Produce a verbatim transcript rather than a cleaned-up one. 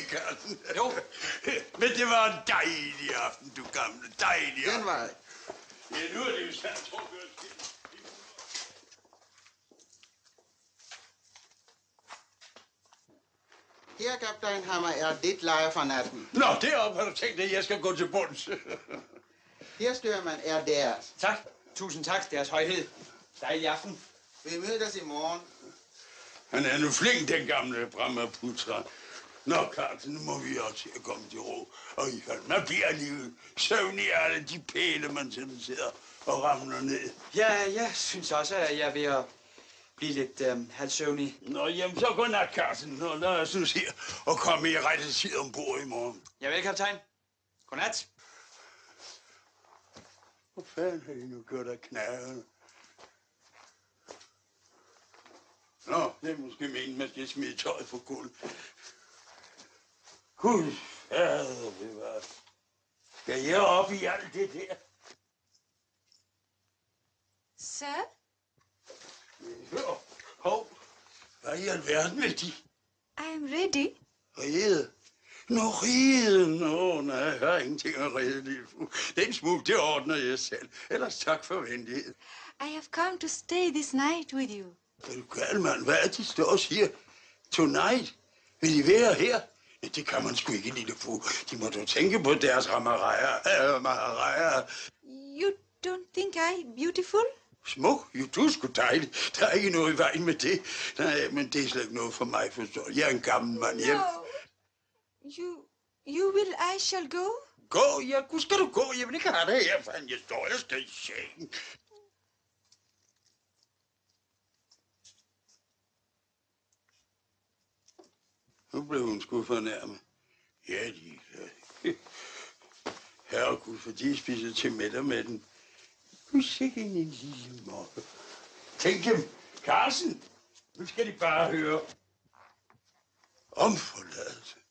ikke, Carsten? Jo. Men det var en dejlig aften, du gamle. Dejlig aften. Den var... Ja, nu er det jo sandt, tror jeg. Her, kaptajn Hammer, er dit leje for natten. Nå, deroppe har du tænkt, at jeg skal gå til bunds. Her, styrmand, er deres. Tak. Tusind tak, deres højhed. Dejlig aften. Vi mødes i morgen. Han er nu flink, den gamle Brahmaputra. Nå, Carsten, nu må vi også at komme til ro. Og I kan, man bliver alligevel søvn i alle de pæle, man sådan sidder og ramler ned. Ja, jeg synes også, at jeg er ved at blive lidt øh, halvsøvnig. Nå, jamen, så godnat, Carsten. Nå, lad os nu se og komme i rette side ombord i morgen. Ja, vel, kaptajn. Godnat. Hvor fanden har I nu gjort af knæerne? Nå, det er måske meningen, man skal smide tøjet på gulvet. Gud, fader bevar. Skal jeg op i alt det der? Sir? Hør, hov, hvad i alverden vil de? I am ready. Rede? Nå, rede. Nå, nej, jeg har ingenting at rede, lille fru. Den smule, det ordner jeg selv. Ellers tak for venlighed. I have come to stay this night with you. Er du gal, mand? Hvad er det, står og siger? Tonight? Vil I være her? Ja, det kan man sgu ikke, lille fru. De må da tænke på deres rammerejer. Rammerejer. You don't think I beautiful? Smuk? Jo, du er sgu dejlig. Der er ikke noget i vejen med det. Nej, men det er slet ikke noget for mig, forstår jeg. Jeg er en gammel mand hjem. No. You, you will, I shall go? Gå? Ja, gud skal du gå? Jeg vil ikke have det her, fanden. Jeg står, jeg skal i seng. Nu blev hun sgu fornærmet. Ja, de... Herregud, for de spiser til middag med den. Nu sikke en lille moppe. Tænk dem, Carsten. Nu skal de bare høre om forladelse.